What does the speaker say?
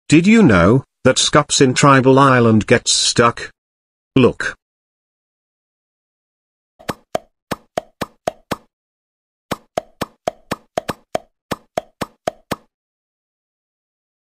Did you know that scups in Tribal Island gets stuck? Look,